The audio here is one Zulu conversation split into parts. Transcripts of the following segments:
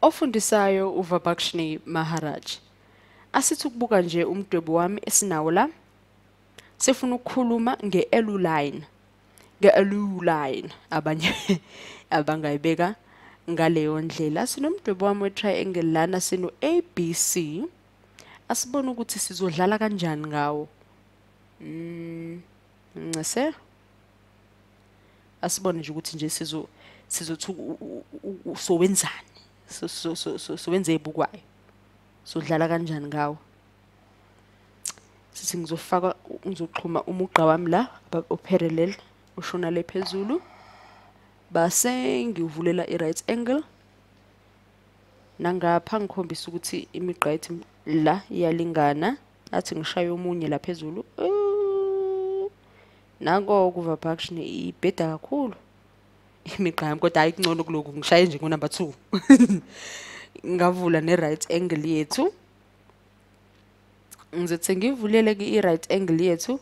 Ofundisayo uVibhakshini Maharaj. Asithi ukubuka nje umdwebo wami esinawo la. Sifuna ukukhuluma nge-Elu line. Nge-Elu line abanye abangayibeka ngaleyo ndlela. Sinomdwebo wami we-triangle lana sino ABC. Asibone ukuthi sizodlala kanjani ngawo. Ncese. Asibone nje ukuthi nje sizothi sowenzani. Sowenze ibukwayo. Sodlala kanjani ngawo. Sithi ngizoxhuma umugqa wami la oparallel ushona le phezulu. Base ngivulela i-right angle. Nangapha ngikhombisa ukuthi imigqa yethu la iyalingana. Athi ngishaya omunye la phezulu. Nango kuVibhakshini ibheda kakhulu. Imigqa yami kodwa ayikungcono kuloku ngishaye nje ngo-number 2. Ngavula ne-right angle yethu. Ngizothi ngivulele i-right angle yethu.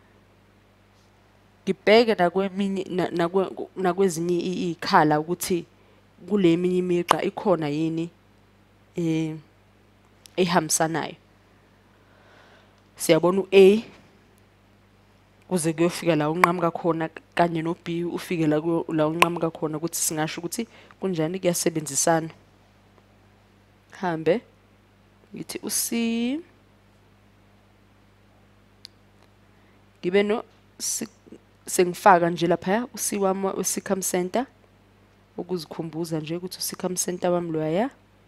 Ngibheke nakwezinye ikhala ukuthi kule minye imigqa ikhona yini ehambisanayo. Siyabona u-A kuze kuyofika la unqamuka khona kanye no-B ufike la unqamuka khona ukuthi singasho ukuthi kunjani kuyasebenzisana. Hambe ngithi u-C ngibe no sengifaka nje lapha u-C wami we-circumcenter ukuzikhumbuza nje ukuthi u-circumcenter wami loya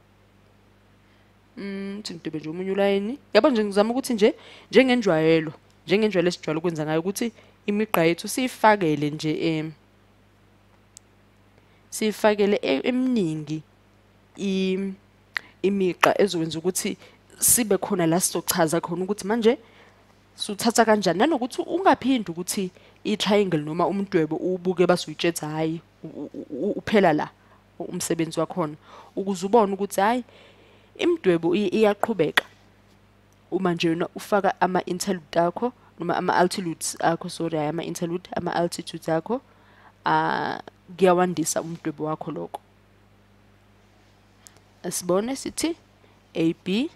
ngidwebe nje umunye ulayini. Yabo nje ngizama ukuthi nje njengenjwayelo esijwayele ukwenza ngayo ukuthi imigqa yethu siyifakele nje siyifakele eminingi imigqa ezokwenza ukuthi sibe khona la sizochaza khona ukuthi manje suthatha kanjani nanokuthi ungaphindi ukuthi i-triangle noma umdwebo ubuke basuyitshetha hayi uphela la umsebenzi wakhona ukuze ubone ukuthi hayi imdwebo iyaqhubeka uma nje ufaka ama-interlude akho noma ama-altitudes akho ama-altitudes akho kuyawandisa umdwebo wakho lokho. Asibone sithi AB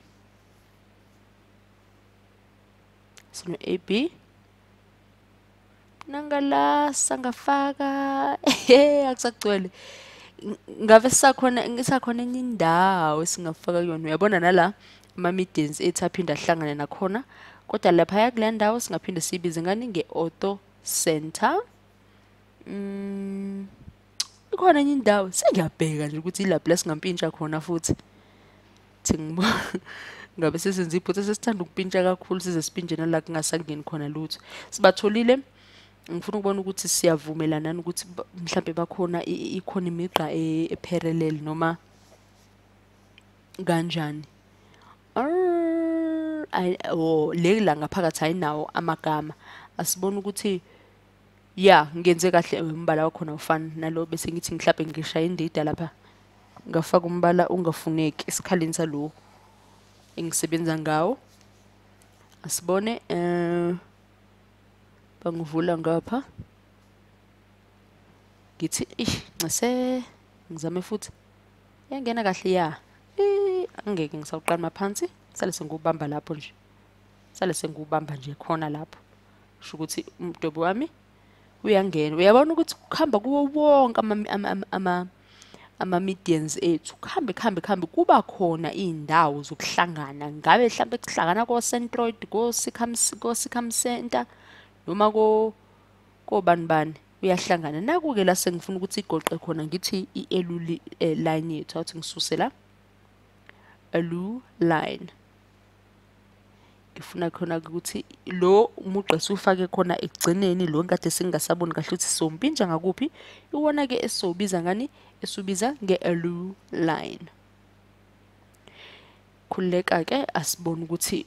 sino AB nangala sangafaka akusagcwele ngave ngisakhona enye indawo esingafaka kuyona. Uyabona nala ama-medians ethu aphinda ahlangane nakhona kodwa lapha kule ndawo singaphinde siyibize ngani nge-auto center. Ikhona enye indawo sengiyabheka nje ukuthi ilapha la singampintsha khona futhi ngabe sesenza iphutha sesithanda ukupintsha kakhulu size sipintshe nala kungasangeni khona lutho. Sibatholile ngifuna ukubona ukuthi siyavumelana ukuthi mhlambe bakhona ikhona imigqa eparallel noma kanjani. Le la ngaphakathi ayinawo amagama. Asibona ukuthi ngenze kahle umbala wakhona ufana nalo bese ngithi mhlambe ngishaya indida lapha ngafaka umbala ungafuneki esikhaleni salo engisebenza ngawo. Asibone bangivula ngapha ngithi ncese ngizame futhi yangena kahle angeke ngisawuqala phansi sale sengubamba lapho nje nje khona lapho sho ukuthi umdwebo wami uyangena. Uyabona ukuthi kuhamba kuwo wonke ama-medians ethu kuhambe kuba khona indawo zokuhlangana ngabe mhlambe kuhlangana ko-centroid ko-circumcenter noma kobani uyahlangana. Naku-ke la sengifuna ukuthi igoqe khona ngithi i-Elu line yethu awuthi ngisuse la Elu line. Ngifuna khona ukuthi lo umugqa siwufake khona ekugcineni lo nkade singasaboni kahle ukuthi sompintsha ngakuphi iwona ke esizobiza ngani esubiza nge-Elu line. Khuleka ke asibone ukuthi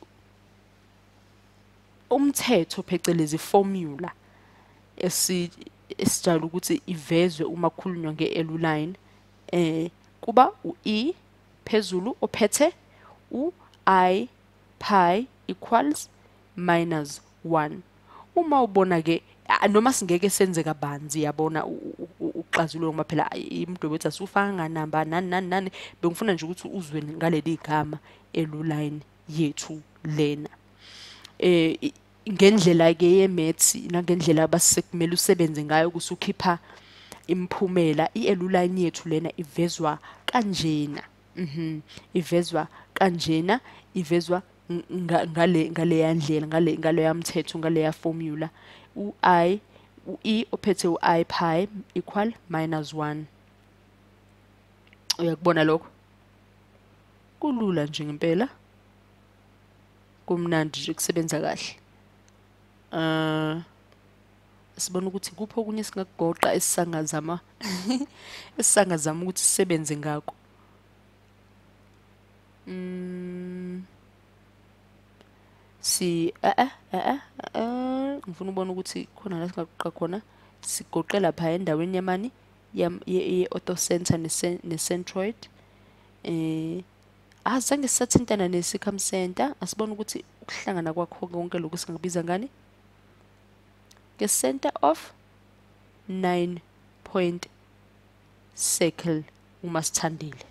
umthetho phecelezi formula esijayele ukuthi ivezwe uma kukhulunywa nge-Elu line kuba u-E phezulu ophethe u-I pi equals -1. Uma ubona ke noma singeke senze kabanzi yabona kuxazulule ngoba phela imidwebo ethi asufaka nganamba nani nani nani, bengifuna nje ukuthi uzwe ngaleli gama eluline yethu lena. Ngendlela ke ye-maths nangendlela basekumele usebenze ngayo kusukhipha imiphumela, i-eluline yethu lena ivezwa kanjena. Ivezwa kanjena, ivezwa ngaleya ndlela, ngaleya mthetho, ngaleya formula. U-e ophethe u-I pi equal -1. Uyakubona lokho? Kulula nje ngempela. Kumnandi nje kusebenza kahle. Sibona ukuthi kuphi okunye singakugoqa esisangazama esisangazama ukuthi sisebenze ngako. Ngifuna ukubona ukuthi khona la singagoqa khona. Sigoqe lapha endaweni yamani ye-orthocenter ne-centroid. Azange sisathintana ne-circumcenter. Asibona ukuthi ukuhlangana kwakho konke lokhu singakubiza ngani? Nge-center of 9 point circle uma sithandile.